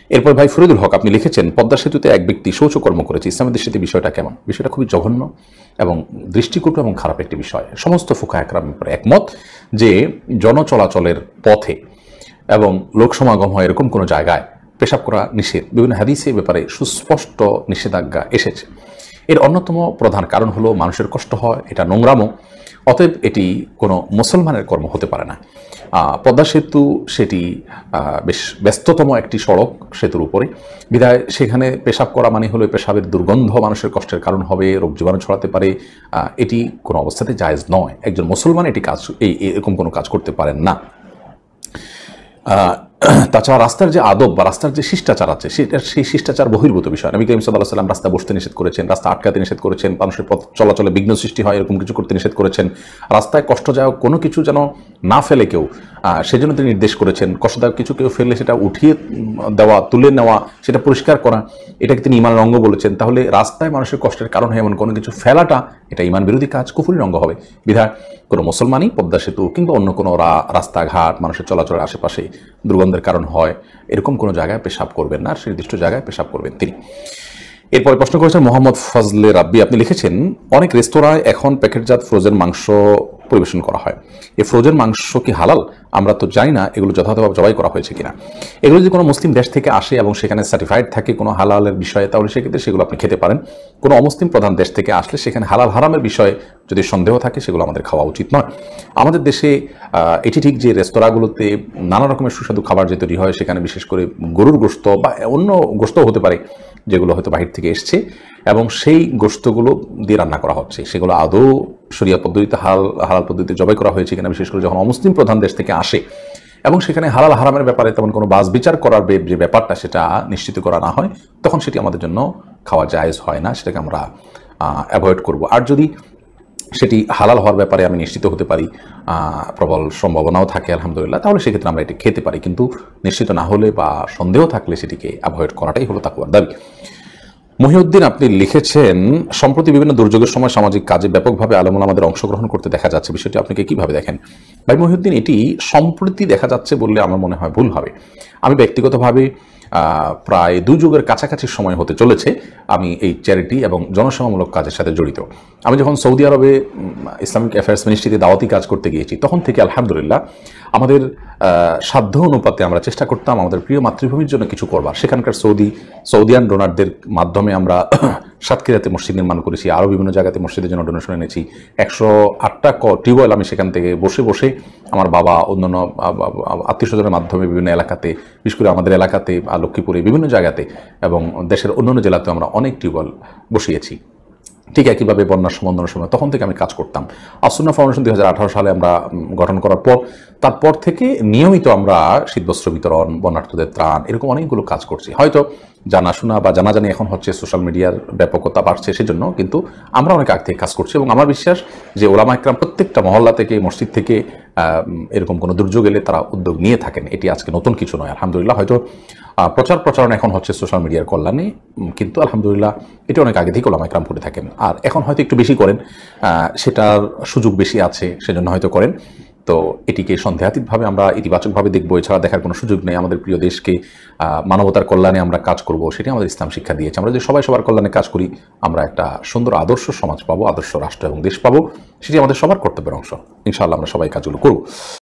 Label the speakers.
Speaker 1: এরপর ভাই ফরিদুল হক আপনি লিখেছেন, পদ্মা সেতুতে এক ব্যক্তি শৌচকর্ম করেছে, ইসলামের দৃষ্টিতে বিষয়টা কেমন? বিষয়টা খুবই জঘন্য এবং দৃষ্টিকটু এবং খারাপ একটি বিষয়। সমস্ত ফুকাহা একরামের উপরে একমত যে জনচলাচলের পথে এবং লোক সমাগম হয় এরকম কোনো জায়গায় পেশাব করা নিষেধ। বিভিন্ন হাদিসে ব্যাপারে সুস্পষ্ট নিষেধাজ্ঞা এসেছে। এর অন্যতম প্রধান কারণ হলো মানুষের কষ্ট হয়, এটা নোংরামো, অতএব এটি কোনো মুসলমানের কর্ম হতে পারে না। পদ্মা সেতু সেটি বেশ ব্যস্ততম একটি সড়ক, সেতুর উপরে বিধায় সেখানে পেশাব করা মানে হলো পেশাবের দুর্গন্ধ মানুষের কষ্টের কারণ হবে, রোগ জীবাণু ছড়াতে পারে। এটি কোনো অবস্থাতে জায়েজ নয়। একজন মুসলমান এটি কাজ এরকম কোনো কাজ করতে পারেন না। তাছাড়া রাস্তার যে আদব বা রাস্তার যে শিষ্টাচার আছে সেই শিষ্টাচার বহির্ভূত বিষয়। নবী করিম সাল্লাল্লাহু আলাইহি ওয়াসাল্লাম রাস্তা বসতে নিষেধ করেছেন, রাস্তা আটকাতে নিষেধ করেছেন, মানুষের পথ চলাচলে বিঘ্ন সৃষ্টি হয় এরকম কিছু করতে নিষেধ করেছেন, রাস্তায় কষ্টদায়ক কোনো কিছু যেন না ফেলে কেউ সেজন্য তিনি নির্দেশ করেছেন। কষ্টদায়ক কিছু কেউ ফেললে সেটা উঠিয়ে দেওয়া, তুলে নেওয়া, সেটা পরিষ্কার করা, এটাকে তিনি ইমানের অঙ্গ বলেছেন। তাহলে রাস্তায় মানুষের কষ্টের কারণ হয় এমন কোনো কিছু ফেলাটা এটা ইমান বিরোধী কাজ, কুফরির অঙ্গ হবে। বিধায় কোনো মুসলমানই পদ্মা সেতু কিংবা অন্য কোনো রাস্তাঘাট মানুষের চলাচলের আশেপাশে দুর্গন্ধের কারণ হয় এরকম কোনো জায়গায় পেশাব করবেন না, নির্দিষ্ট জায়গায় পেশাব করবেন তিনি। এরপরে প্রশ্ন করেছেন মোহাম্মদ ফজলে রাব্বি, আপনি লিখেছেন, অনেক রেস্তোরাঁয় এখন প্যাকেটজাত ফ্রোজেন মাংস পরিবেশন করা হয়। এই ফ্রোজেন মাংস কি হালাল? আমরা তো জানি না এগুলো যথাযথভাবে জবাই করা হয়েছে কিনা। এগুলো যদি কোনো মুসলিম দেশ থেকে আসে এবং সেখানে সার্টিফাইড থাকে কোনো হালালের বিষয়ে, তাহলে সেক্ষেত্রে সেগুলো আপনি খেতে পারেন। কোনো অমুসলিম প্রধান দেশ থেকে আসলে সেখানে হালাল হারামের বিষয়ে যদি সন্দেহ থাকে সেগুলো আমাদের খাওয়া উচিত নয়। আমাদের দেশে এটি ঠিক যে রেস্তোরাঁগুলোতে নানা রকমের সুস্বাদু খাবার যে তৈরি হয়, সেখানে বিশেষ করে গরুর গোশত বা অন্য গোশতও হতে পারে যেগুলো হয়তো বাহির থেকে এসছে এবং সেই গোশতগুলো দিয়ে রান্না করা হচ্ছে, সেগুলো আদৌ শরিয়া পদ্ধতিতে হালাল পদ্ধতিতে জবাই করা হয়েছে কিনা, বিশেষ করে যখন অমুসলিম প্রধান দেশ থেকে আসে এবং সেখানে হালাল হারামের ব্যাপারে তেমন কোনো বাজ বিচার করার যে ব্যাপারটা সেটা নিশ্চিত করা না হয়, তখন সেটি আমাদের জন্য খাওয়া জায়েজ হয় না, সেটাকে আমরা অ্যাভয়েড করব। আর যদি সেটি হালাল হওয়ার ব্যাপারে আমি নিশ্চিত হতে পারি, প্রবল সম্ভাবনাও থাকে আলহামদুলিল্লাহ, তাহলে সেক্ষেত্রে আমরা এটি খেতে পারি। কিন্তু নিশ্চিত না হলে বা সন্দেহ থাকলে সেটিকে অ্যাভয়েড করাটাই হলো তাকওয়ার দাবি। মহিউদ্দিন আপনি লিখেছেন, সম্প্রতি বিভিন্ন দুর্যোগের সময় সামাজিক কাজে ব্যাপকভাবে আলেমুল আমাদের অংশগ্রহণ করতে দেখা যাচ্ছে, বিষয়টি আপনি কিভাবে দেখেন? ভাই মহিউদ্দিন, এটি সম্প্রতি দেখা যাচ্ছে বললে আমার মনে হয় ভুল হবে। আমি ব্যক্তিগতভাবে প্রায় 2 যুগের কাছাকাছি সময় হতে চলেছে আমি এই চ্যারিটি এবং জনসেবামূলক কাজের সাথে জড়িত। আমি যখন সৌদি আরবে ইসলামিক অ্যাফেয়ার্স মিনিস্ট্রিতে দাওয়াতি কাজ করতে গিয়েছি, তখন থেকে আলহামদুলিল্লাহ আমাদের সাধ্য অনুপাতে আমরা চেষ্টা করতাম আমাদের প্রিয় মাতৃভূমির জন্য কিছু করবার। সেখানকার সৌদিয়ান ডোনারদের মাধ্যমে আমরা সাতক্ষীরাতে মসজিদ নির্মাণ করেছি, আরও বিভিন্ন জায়গাতে মসজিদের জন্য ডোনেশন এনেছি। 108টা টিউবওয়েল আমি সেখান থেকে বসে বসে আমার বাবা অন্যান্য আত্মীয় স্বজনের মাধ্যমে বিভিন্ন এলাকাতে, বিশেষ করে আমাদের এলাকাতে লক্ষ্মীপুরে বিভিন্ন জায়গাতে এবং দেশের অন্যান্য জেলাতেও আমরা অনেক টিউবওয়েল বসিয়েছি। ঠিক একইভাবে বন্যার সম্বন্ধনের সময় তখন থেকে আমি কাজ করতাম। আসুন্নাহ ফাউন্ডেশন 2018 সালে আমরা গঠন করার পর তারপর থেকে নিয়মিত আমরা শীতবস্ত্র বিতরণ, বন্যার্থদের ত্রাণ, এরকম অনেকগুলো কাজ করছি। হয়তো জানাশোনা বা জানাজানি এখন হচ্ছে, সোশ্যাল মিডিয়ার ব্যাপকতা বাড়ছে সেজন্য, কিন্তু আমরা অনেক আগ থেকে কাজ করছি এবং আমার বিশ্বাস যে ওলামা একরাম প্রত্যেকটা মহল্লা থেকে, মসজিদ থেকে এরকম কোনো দুর্যোগ এলে তারা উদ্যোগ নিয়ে থাকেন। এটি আজকে নতুন কিছু নয় আলহামদুলিল্লাহ। হয়তো প্রচারণা এখন হচ্ছে সোশ্যাল মিডিয়ার কল্যাণে, কিন্তু আলহামদুলিল্লাহ এটি অনেক আগে থেকে ওলামা একরাম করে থাকেন। আর এখন হয়তো একটু বেশি করেন, সেটার সুযোগ বেশি আছে সেজন্য হয়তো করেন। তো এটিকে সন্দেহাতীতভাবে আমরা ইতিবাচকভাবে দেখবো, এছাড়া দেখার কোনো সুযোগ নেই। আমাদের প্রিয় দেশকে মানবতার কল্যাণে আমরা কাজ করব, সেটি আমাদের ইসলাম শিক্ষা দিয়েছে। আমরা যদি সবাই সবার কল্যাণে কাজ করি, আমরা একটা সুন্দর আদর্শ সমাজ পাবো, আদর্শ রাষ্ট্র এবং দেশ পাবো। সেটি আমাদের সবার কর্তব্যের অংশ। ইনশাআল্লাহ আমরা সবাই কাজগুলো করব।